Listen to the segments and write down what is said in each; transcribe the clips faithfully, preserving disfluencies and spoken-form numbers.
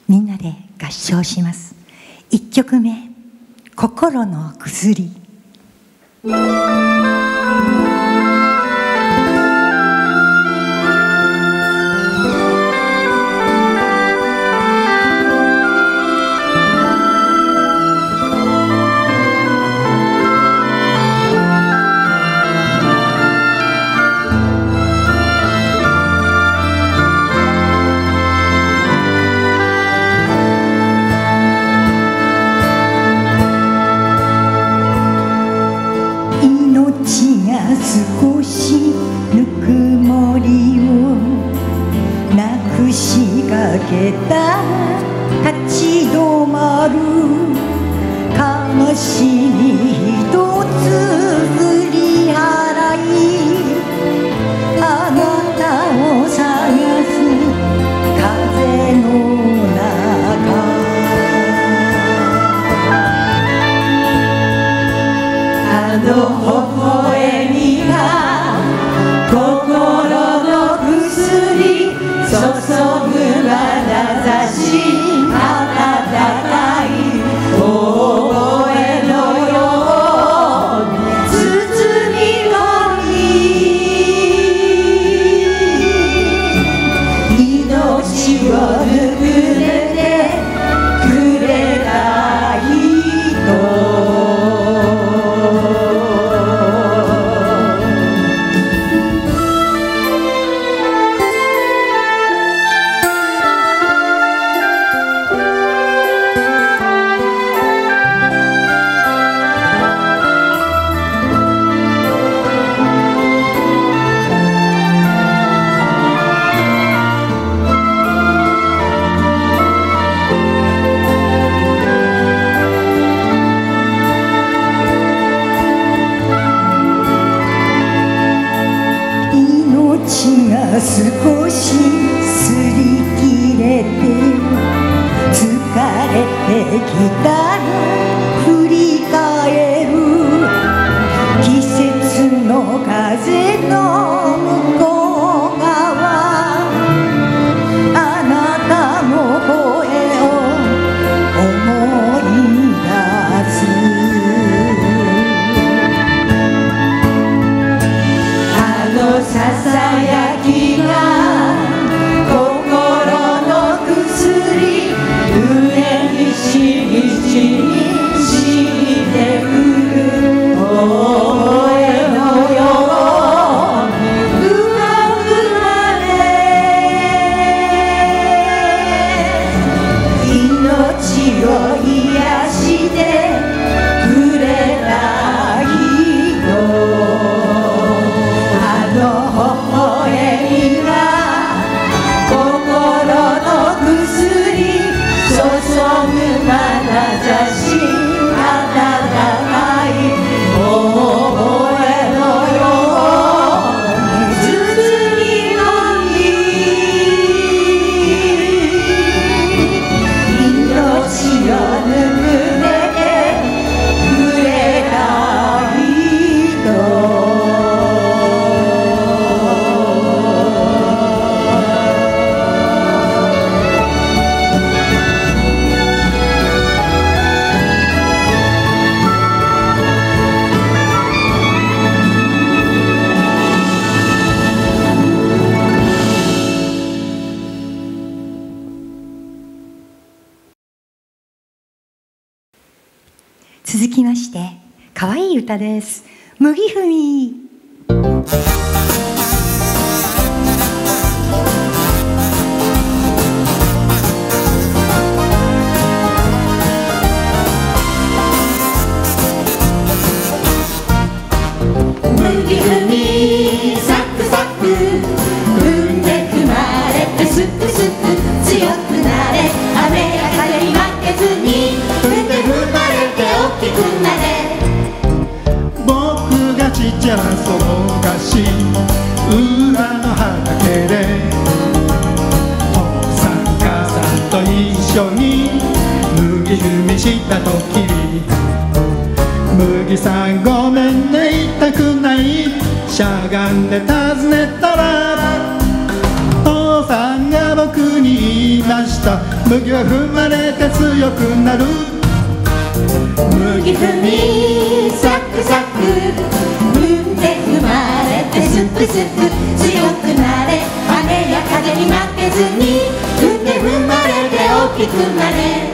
みんなで合唱します。いっきょくめ、心の薬。 少しぬくもりをなくしかけた立ち止まる悲しみ一つ振り払いあなたを探す風の中あの微笑み心の薬注ぐ眼差し温かい大声のように包み込み命をぬくめてくれた人少し擦り切れて疲れてきたら振り返る季節の風の向こう側あなたの声を思い出すあのささやきが続きまして可愛い歌です。麦踏麦踏みサクサク踏んで踏まれてスクスク強くなれ雨や風に負けずに踏んで踏まれて大きくなれ僕がちっちゃなその昔裏の畑で父さん母さんと一緒に麦踏みした時に麦さんごめんね痛くないしゃがんで尋ねたら父さんが僕に言いました。麦は踏まれて強くなる。 麦踏みサクサク、踏んで踏まれてスクスク、強くなれ雨や風に負けずに、踏んで踏まれて大きくなれ。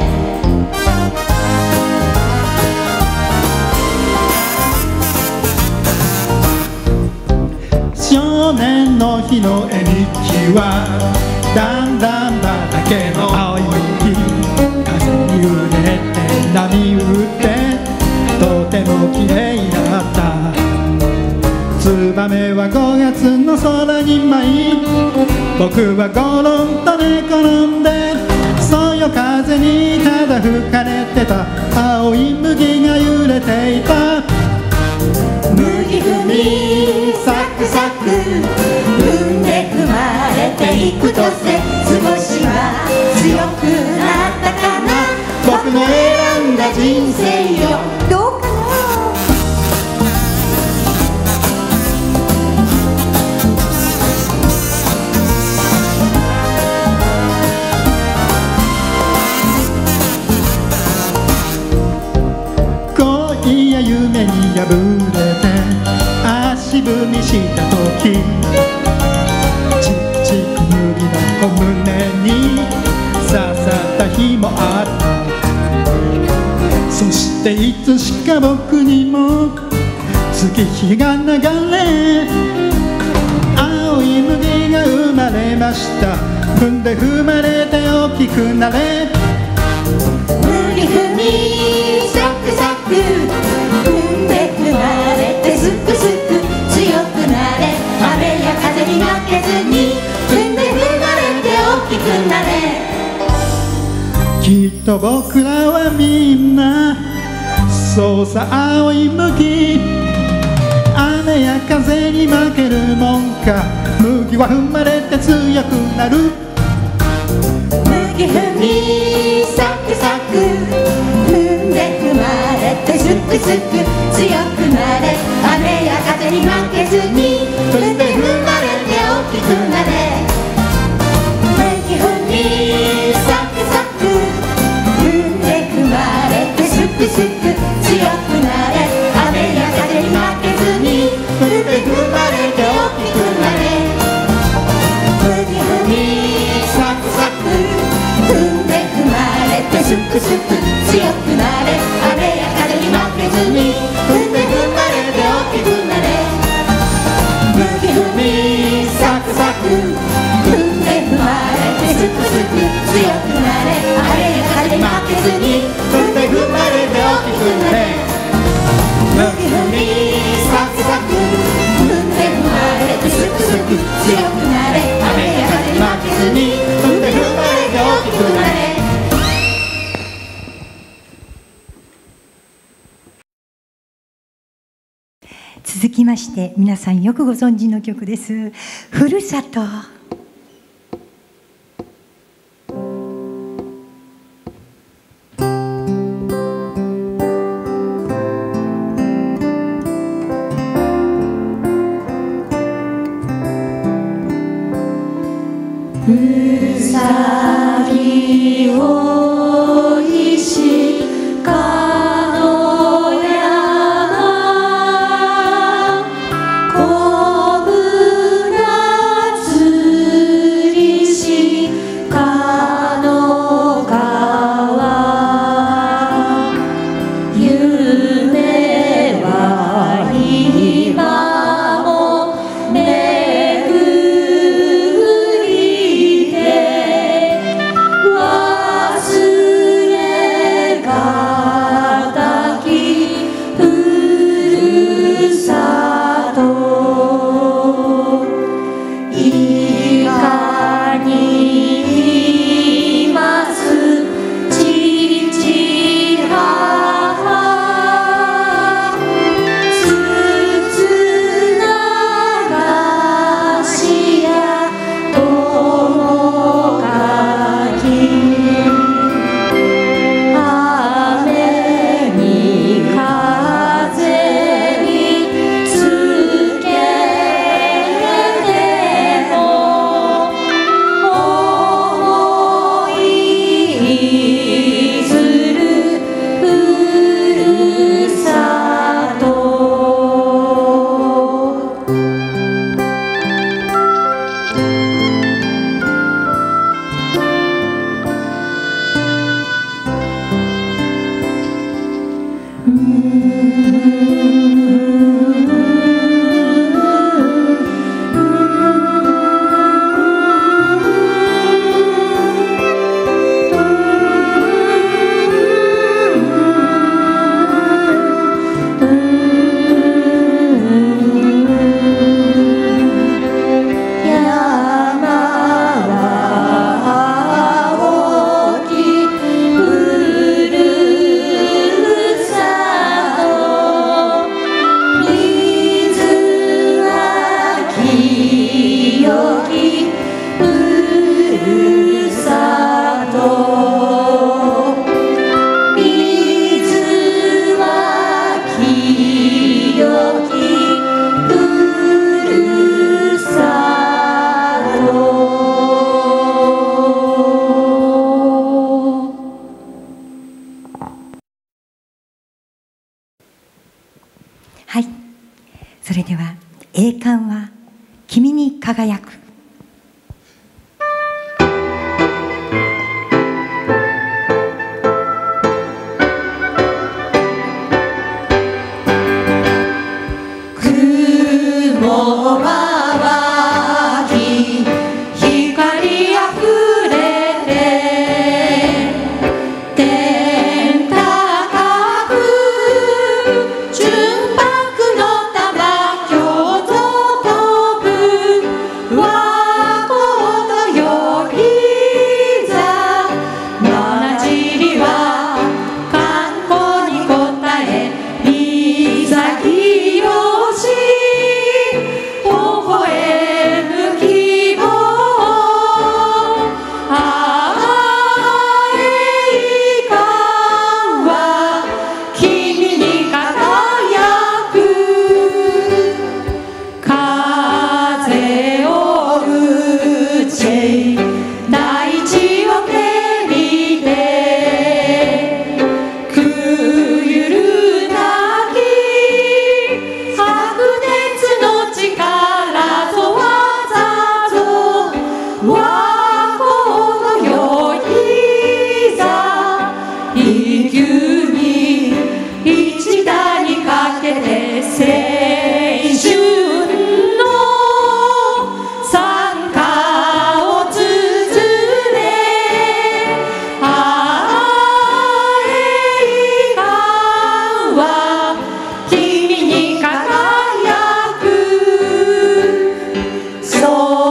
少年の日の絵日記はだんだん畑の青い麦、風に揺れて波打ってとても綺麗だった。ツバメはごがつの空に舞い、僕はゴロンと寝転んで、そよ風にただ吹かれてた青い麦が揺れていた。 麦踏みサクサク、踏んで踏まれていくとせ、少しは強くなったかな、僕の選んだ人生よ。どうかな。 恋や夢に破れて足踏みした時、チクチク麦の小胸に刺さった日もあった。そしていつしか僕にも月日が流れ、青い麦が生まれました。踏んで踏まれて大きくなれ。 麦踏みサクサク、踏んで踏まれてスクスク、強くなれ雨や風に負けずに、踏んで踏まれて大きくなれ。 きっと僕らはみんなそうさ、青い麦、雨や風に負けるもんか。麦は踏まれて強くなる。 麦踏みサクサク、踏んで踏まれてスクスク、強くなれ雨や風に負けずに、踏んで踏まれて大きくなれ。麦踏みサクサク、踏んで踏まれてスクスク、強くなれ雨や風に負けずに、踏んで踏まれて大きくなれ。麦踏みサクサク、踏んで踏まれてスクスク、強くなれ雨や風に負けずに、踏んで踏まれて大きくなれ。麦踏みサクサク、踏んで踏まれてスクスク、強くなれ雨や風に負けずに、踏んで踏まれて大きくなれ。麦踏みサクサク、踏んで踏まれてスクスク、強くなれ雨や風に負けずに、踏んで踏まれて大きくなれ。 続きまして皆さんよくご存知の曲です。ふるさと。 うさぎ追いしかの山、こぶなつりしかの川、夢は今もめぐりて忘れがんは君に輝く。 雲まばき光あふれて天高く純白の玉京都飛ぶ和光よりざまなじりは観光に応え岬よし微笑む希望ああ栄冠は君に輝く風を打ち大地を照りてくゆるなき白熱の力ぞわざぞ和光よいざ一球に一打にかけて青春の参加を綴れああ栄冠は君に輝く空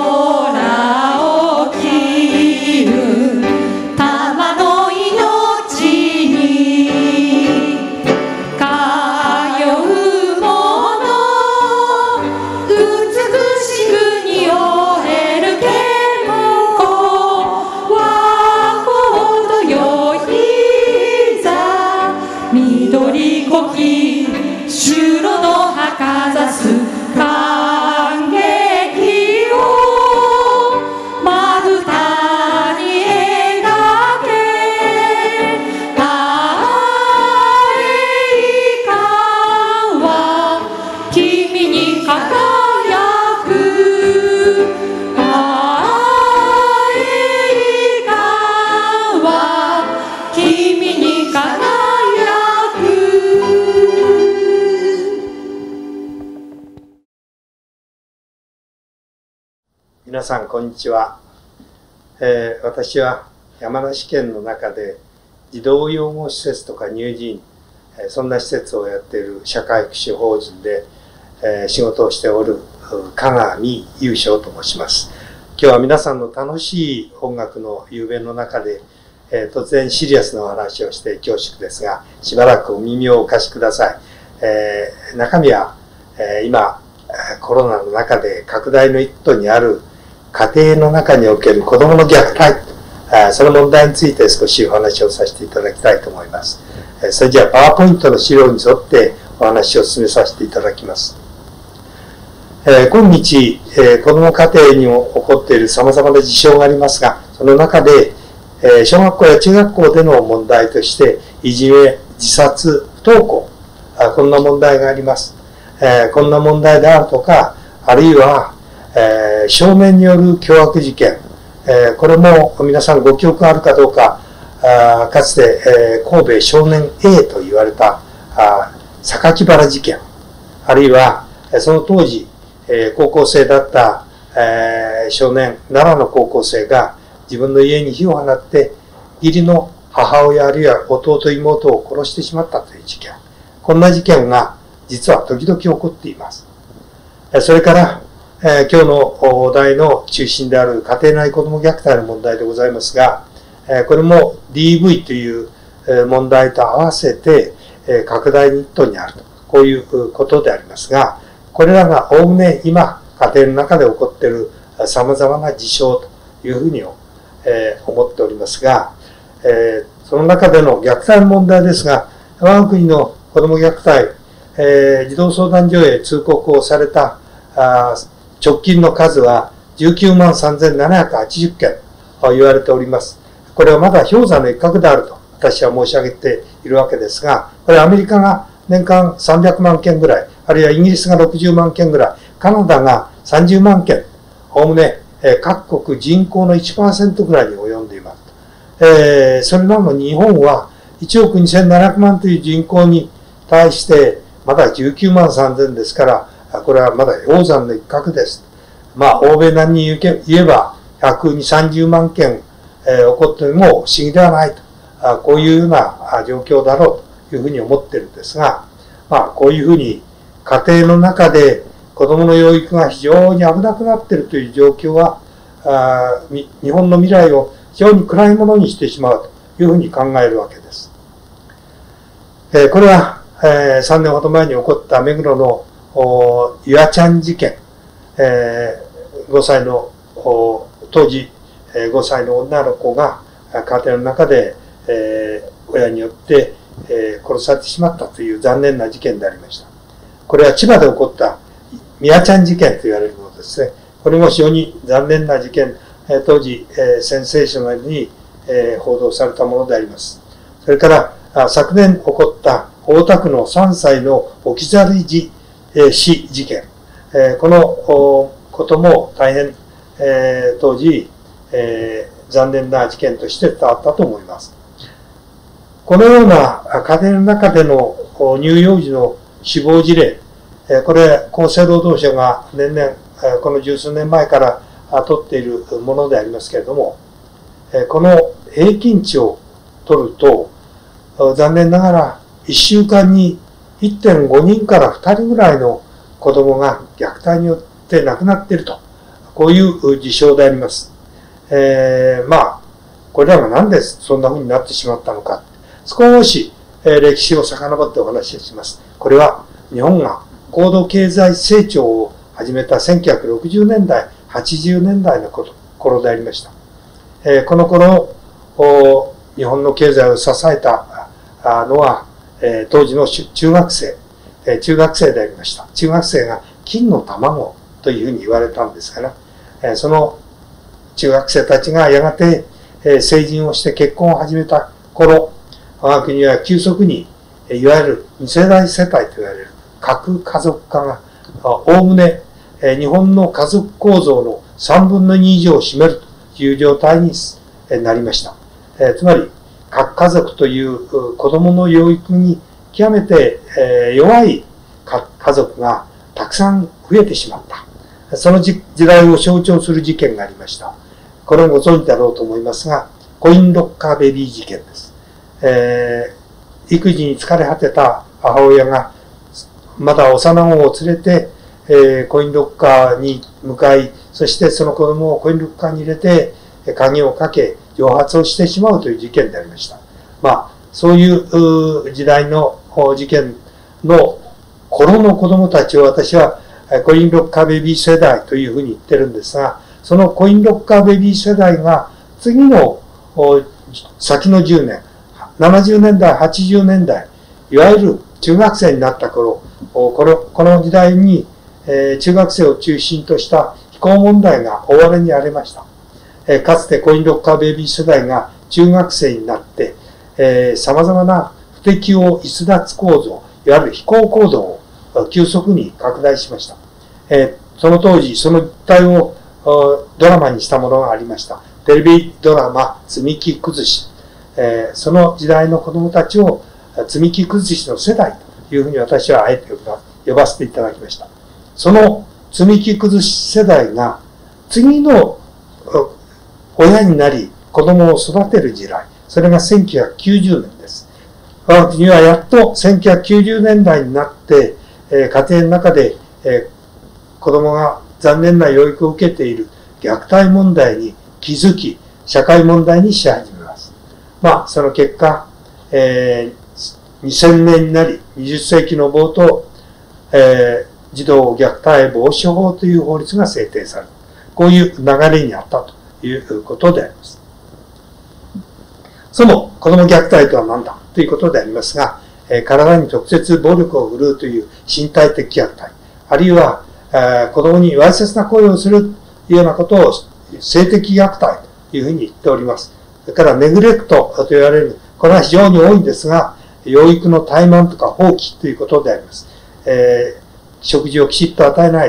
を切る玉の命に通う者美しくにおえる健康和光よいざ緑こき修羅の墓ざす感激をまぶたに描けああ栄冠は君に輝くああ栄冠は君に輝く皆さんこんにちは、えー私は山梨県の中で児童養護施設とか乳児院、えーそんな施設をやっている社会福祉法人で、えー仕事をしておる香川優勝と申します。今日は皆さんの楽しい音楽の雄弁の中で、えー突然シリアスなお話をして恐縮ですが、しばらくお耳をお貸しください。えー中身は、えー今コロナの中で拡大の一途にある家庭の中における子どもの虐待、あその問題について少しお話をさせていただきたいと思います。えそれじゃあパワーポイントの資料に沿ってお話を進めさせていただきます。えー、今日、えー、子ども家庭にも起こっているさまざまな事象がありますが、その中で、えー、小学校や中学校での問題としていじめ、自殺、不登校、あこんな問題があります。えー、こんな問題であるとか、あるいはえー、少年による凶悪事件、えー、これも皆さんご記憶があるかどうか、あかつて、えー、神戸少年 A と言われたあ榊原事件、あるいはその当時、えー、高校生だった、えー、少年、奈良の高校生が自分の家に火を放って義理の母親あるいは弟妹を殺してしまったという事件、こんな事件が実は時々起こっています。それからえー、今日のお題の中心である家庭内子ども虐待の問題でございますが、えー、これも ディーブイ という問題と合わせて、えー、拡大ニットにあると、こういうことでありますが、これらがおおむね今家庭の中で起こっている様々な事象というふうに、えー、思っておりますが、えー、その中での虐待の問題ですが、我が国の子ども虐待、えー、児童相談所へ通告をされたあ直近の数はじゅうきゅうまんさんぜんななひゃくはちじゅっけんと言われております。これはまだ氷山の一角であると私は申し上げているわけですが、これアメリカが年間さんびゃくまんけんぐらい、あるいはイギリスがろくじゅうまんけんぐらい、 カナダがさんじゅうまんけん、おおむね各国人口の いちパーセント ぐらいに及んでいます。えー、それなのに日本はいちおくにせんななひゃくまんという人口に対してまだじゅうきゅうまんさんぜんですから、これはまだ氷山の一角です。まあ、欧米並みに言えばひゃくにじゅう、さんじゅうまんけん、えー、起こっても不思議ではないと、あこういうような状況だろうというふうに思っているんですが、まあ、こういうふうに家庭の中で子供の養育が非常に危なくなっているという状況は、あ日本の未来を非常に暗いものにしてしまうというふうに考えるわけです。えー、これは、えー、さんねんほど前に起こった目黒のゆあちゃん事件、えー、ごさいの当時ごさいの女の子が家庭の中で、えー、親によって、えー、殺されてしまったという残念な事件でありました。これは千葉で起こったみやちゃん事件と言われるものですね。これも非常に残念な事件、えー、当時、えー、センセーショナルに、えー、報道されたものであります。それからあ昨年起こった大田区のさんさいの置き去り死、えー、死事件、えー、このことも大変、えー、当時、えー、残念な事件として伝わったと思います。このような家庭の中での乳幼児の死亡事例、これ厚生労働省が年々この十数年前から取っているものでありますけれども、この平均値を取ると残念ながらいっしゅうかんに いってんごにんからふたりぐらいの子供が虐待によって亡くなっていると、こういう事象であります。えー、まあこれらが何でそんな風になってしまったのか、少し、えー、歴史を遡ってお話しします。これは日本が高度経済成長を始めたせんきゅうひゃくろくじゅうねんだい、はちじゅうねんだいの頃でありました。えー、この頃日本の経済を支えたのは、えー、当時の中学生、えー、中学生でありました。中学生が金の卵というふうに言われたんですから、えー、その中学生たちがやがて、えー、成人をして結婚を始めた頃、我が国は急速にいわゆるにせだいせたいと言われる核家族化がおおむね日本の家族構造のさんぶんのに以上を占めるという状態になりました。つまり核家族という子供の養育に極めて弱い家族がたくさん増えてしまった。その時代を象徴する事件がありました。これをご存知だろうと思いますが、コインロッカーベビー事件です。えー、育児に疲れ果てた母親がまだ幼子を連れて、えー、コインロッカーに向かい、そしてその子供をコインロッカーに入れて鍵をかけ蒸発をしてしまうという事件でありました。まあそういう時代の事件の頃の子供たちを私はコインロッカーベビー世代というふうに言ってるんですが、そのコインロッカーベビー世代が次の先のじゅうねん、ななじゅうねんだい、はちじゅうねんだい、いわゆる中学生になった頃、このこの時代に、えー、中学生を中心とした非行問題が大荒れに荒れました。えー、かつてコインロッカーベビー世代が中学生になって、えー、様々な不適応逸脱構造、いわゆる非行行動を急速に拡大しました。えー、その当時、その実態をドラマにしたものがありました。テレビドラマ、積み木崩し。えー、その時代の子供たちを積み木崩しの世代というふうに私はあえて呼ばせていただきました。その積み木崩し世代が次の親になり子供を育てる時代、それがせんきゅうひゃくきゅうじゅうねんです。我が国はやっとせんきゅうひゃくきゅうじゅうねんだいになって、えー、家庭の中で、えー、子供が残念な養育を受けている虐待問題に気づき、社会問題にし始めます。まあ、その結果、えー、にせんねんになり、にじゅっせいきの冒頭、えー、児童虐待防止法という法律が制定される。こういう流れにあったということであります。その子供虐待とは何だということでありますが、えー、体に直接暴力を振るうという身体的虐待、あるいは、えー、子供にわいせつな行為をするというようなことを性的虐待というふうに言っております。それからネグレクトと言われる、これは非常に多いんですが、養育の怠慢とか放棄ということであります。えー、食事をきちっと与えないとか、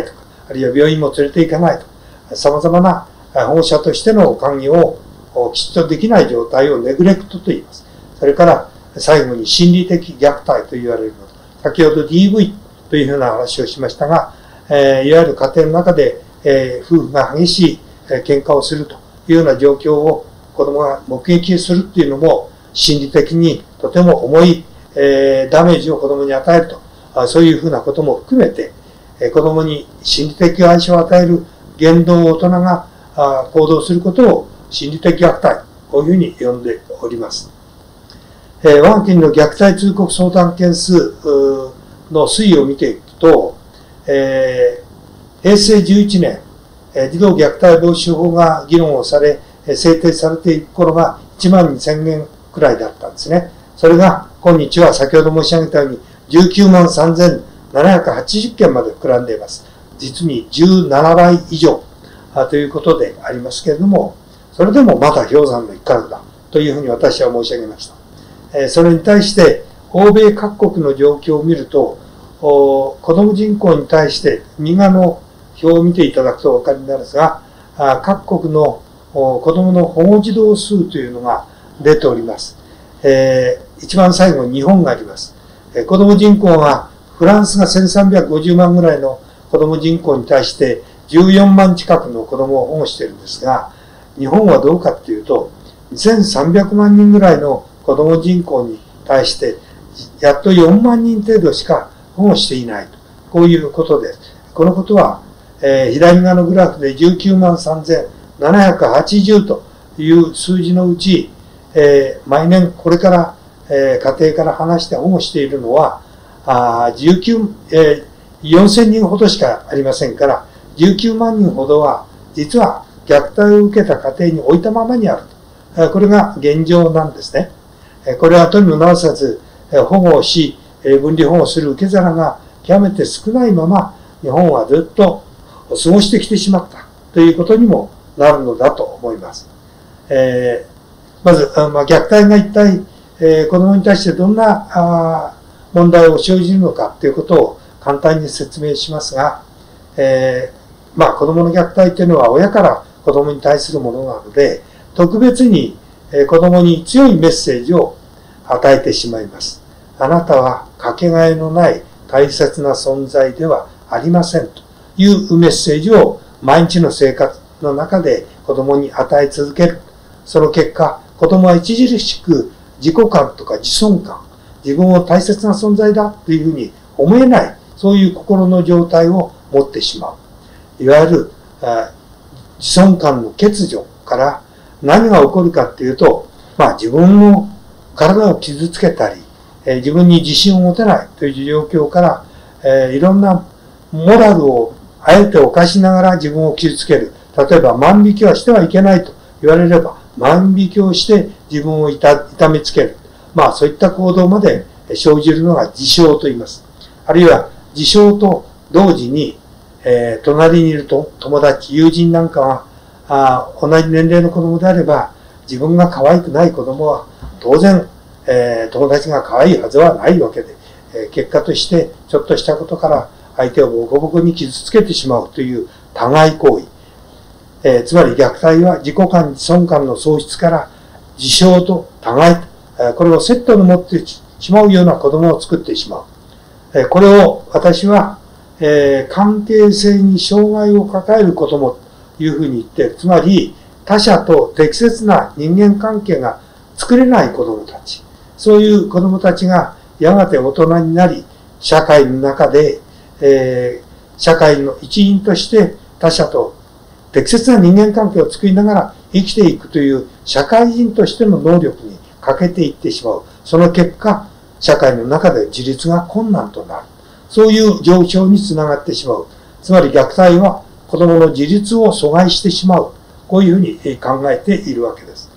あるいは病院も連れて行かないと、様々な保護者としての関与をきちっとできない状態をネグレクトと言います。それから最後に心理的虐待と言われるもの。先ほど ディーブイ というふうな話をしましたが、えー、いわゆる家庭の中で、えー、夫婦が激しい、えー、喧嘩をするというような状況を子供が目撃するっていうのも心理的にとても重い、えー、ダメージを子供に与えると、あそういうふうなことも含めて、えー、子供に心理的愛情を与える言動を大人があ行動することを心理的虐待、こういうふうに呼んでおります。えー、我が国の虐待通告相談件数の推移を見ていくと、えー、平成じゅういちねん、えー、児童虐待防止法が議論をされ、えー、制定されていく頃がいちまんにせんげんくらいだったんですね。それが今日は先ほど申し上げたようにじゅうきゅうまんさんぜんななひゃくはちじゅっけんまで膨らんでいます。実にじゅうななばい以上ということでありますけれども、それでもまだ氷山の一角だというふうに私は申し上げました。それに対して欧米各国の状況を見ると、子供人口に対して右側の表を見ていただくとお分かりになるんですが、各国の子供の保護児童数というのが出ております。えー、一番最後に日本があります。子供人口がフランスがせんさんびゃくごじゅうまんぐらいの子供人口に対してじゅうよんまん近くの子供を保護しているんですが、日本はどうかっていうとせんさんびゃくまんにんぐらいの子供人口に対してやっとよんまんにん程度しか保護していないと、こういうことです。このことは、えー、左側のグラフでじゅうきゅうまんさんぜんななひゃくはちじゅうという数字のうち、えー、毎年これから、えー、家庭から離して保護しているのはあじゅうきゅう、えー、よんせんにんほどしかありませんから、じゅうきゅうまんにんほどは実は虐待を受けた家庭に置いたままにあると、これが現状なんですね。これはとにもなおさず保護をし、分離保護する受け皿が極めて少ないまま日本はずっと過ごしてきてしまったということにもなるのだと思います。えー、まず、まあ、虐待が一体、えー、子供に対してどんなあ問題を生じるのかということを簡単に説明しますが、えー、まあ子供の虐待というのは親から子供に対するものなので、特別に子供に強いメッセージを与えてしまいます。あなたはかけがえのない大切な存在ではありませんというメッセージを毎日の生活の中で子供に与え続ける。その結果、子供は著しく自己感とか自尊感、自分を大切な存在だというふうに思えない、そういう心の状態を持ってしまう。いわゆる自尊感の欠如から何が起こるかっていうと、まあ自分の体を傷つけたり、えー、自分に自信を持てないという状況から、えー、いろんなモラルをあえて犯しながら自分を傷つける。例えば万引きはしてはいけないと言われれば、万引きをして自分を痛めつける。まあそういった行動まで生じるのが自傷と言います。あるいは自傷と同時に、えー、隣にいると友達、友人なんかはあ同じ年齢の子供であれば、自分が可愛くない子供は当然、えー、友達が可愛いはずはないわけで、えー、結果としてちょっとしたことから相手をボコボコに傷つけてしまうという他害行為、えー、つまり虐待は自己感、自尊感の喪失から自傷と他害、えー、これをセットに持ってしまうような子供を作ってしまう。えー、これを私は、えー、関係性に障害を抱える子供というふうに言っている。つまり他者と適切な人間関係が作れない子供たち。そういう子供たちがやがて大人になり、社会の中で、えー、社会の一員として他者と適切な人間関係を作りながら生きていくという社会人としての能力に欠けていってしまう。その結果、社会の中で自立が困難となる。そういう状況につながってしまう。つまり虐待は子供の自立を阻害してしまう。こういうふうに考えているわけです。